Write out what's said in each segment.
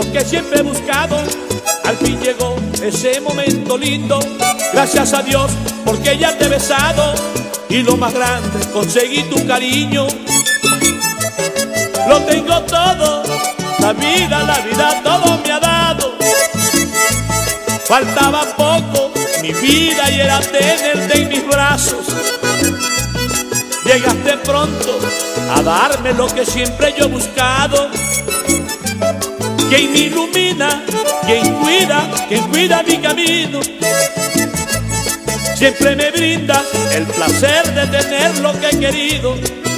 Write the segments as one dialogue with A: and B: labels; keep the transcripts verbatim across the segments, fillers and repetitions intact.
A: que siempre he buscado. Al fin llegó ese momento lindo, gracias a Dios porque ya te he besado. Y lo más grande, conseguí tu cariño. Lo tengo todo, la vida, la vida todo me ha dado. Faltaba poco, mi vida, y era tenerte en mis brazos. Llegaste pronto a darme lo que siempre yo he buscado. Quien me ilumina, quien cuida, quien cuida mi camino. Siempre me brinda el placer de tener lo que he querido.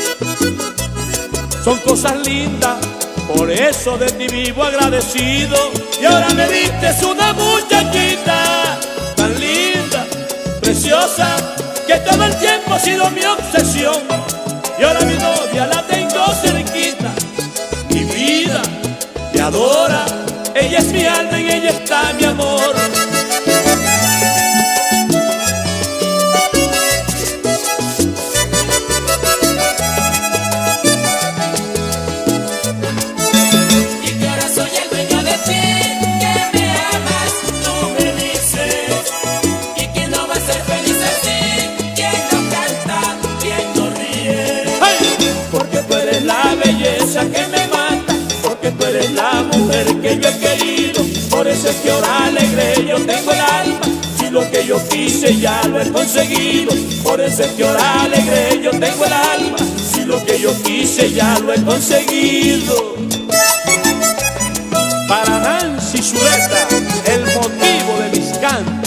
A: Son cosas lindas, por eso de ti vivo agradecido. Y ahora me diste una muchachita tan linda, preciosa, que todo el tiempo ha sido mi obsesión. Y ahora mi novia la tengo cerquita, mi vida me adora. Ella es mi alma, en ella está mi amor. Que me mata, porque tú eres la mujer que yo he querido. Por eso es que ahora alegre yo tengo el alma. Si lo que yo quise ya lo he conseguido. Por eso es que ahora alegre yo tengo el alma. Si lo que yo quise ya lo he conseguido. Para Nancy Zuleta, el motivo de mis cantos.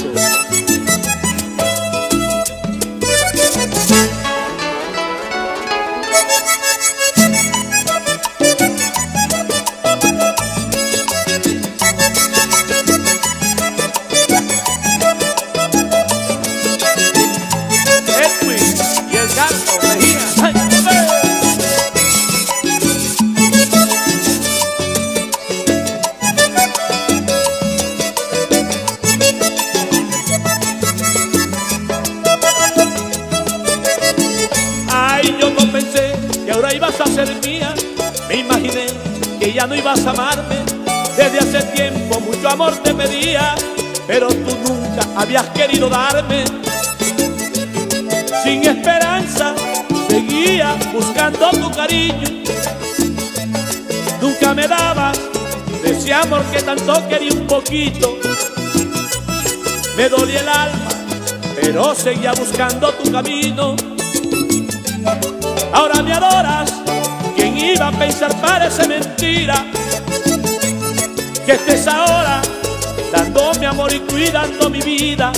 A: Ibas a ser mía, me imaginé que ya no ibas a amarme. Desde hace tiempo mucho amor te pedía, pero tú nunca habías querido darme. Sin esperanza seguía buscando tu cariño. Nunca me dabas de ese amor que tanto quería un poquito. Me dolía el alma, pero seguía buscando tu camino. Ahora me adoras, ¿quién iba a pensar? Parece mentira que estés ahora dándome amor y cuidando mi vida.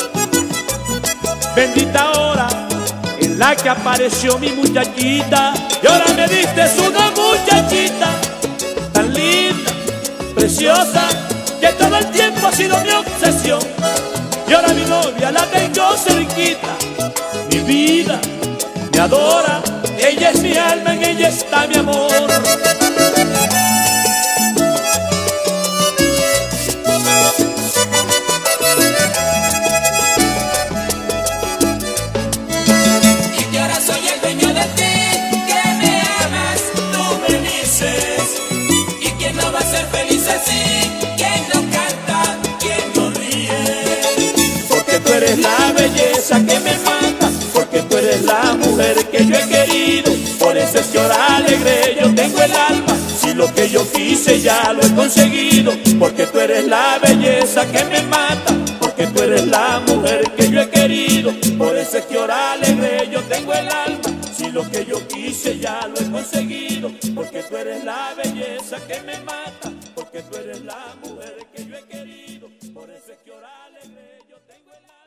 A: Bendita hora en la que apareció mi muchachita. Y ahora me diste una muchachita tan linda, preciosa, que todo el tiempo ha sido mi obsesión. Y ahora mi novia la tengo cerquita, mi vida me adora. Ella es mi alma, en ella está mi amor.
B: Y que ahora soy el dueño de ti, que me amas, tú me dices. ¿Y quién no va a ser feliz así? ¿Quién no canta? ¿Quién no ríe?
A: Porque tú eres la belleza que me mata, porque tú eres la mujer que yo he querido. Por eso es que ahora alegre yo tengo el alma. Si lo que yo quise ya lo he conseguido. Porque tú eres la belleza que me mata, porque tú eres la mujer que yo he querido. Por eso es que ahora alegre yo tengo el alma. Si lo que yo quise ya lo he conseguido. Porque tú eres la belleza que me mata, porque tú eres la mujer que yo he querido. Por eso es que ahora alegre yo tengo el alma.